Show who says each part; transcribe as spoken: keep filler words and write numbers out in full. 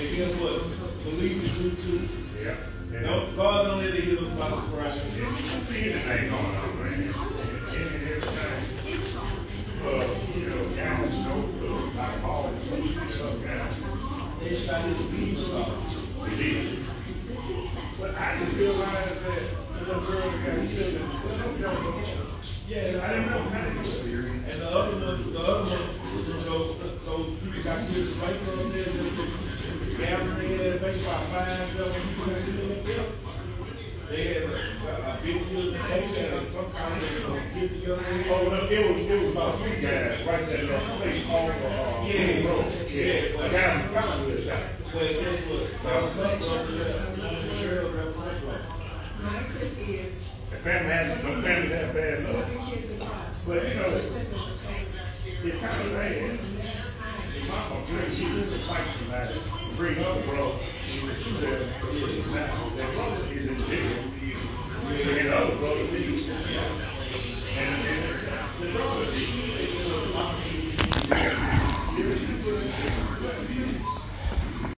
Speaker 1: And guess what? Believe is true too.
Speaker 2: Yeah. Yeah.
Speaker 1: No, God don't let it hit us about the Christ.
Speaker 2: Yeah. See anything going on, man. Everything. Uh, you know, down so like all stuff down.
Speaker 1: They started to be soft.
Speaker 2: It is. But I just realized that the little girl got sick. Yeah, I didn't know how to do it.
Speaker 1: And the other one, the other one, those, those people got kids right from there, just gathering in there, maybe about five, seven people got sitting in there. They had a, a big building, they had some kind of get together.
Speaker 2: Oh, no, it was, it was about three guys right there in that place off of, uh,
Speaker 1: Yeah,
Speaker 2: road. Yeah,
Speaker 1: yeah.
Speaker 2: a guy in front of us.
Speaker 1: Well, guess what? That was my brother, that was my brother.
Speaker 3: My tip is,
Speaker 2: The family has, some families have bad
Speaker 3: some
Speaker 2: luck.
Speaker 3: of the kids in class,
Speaker 2: But, you know,
Speaker 3: send them a text.
Speaker 2: it's kind of bad. Your mama drink, she was fighting tonight. Bring up, bro. She said, now, that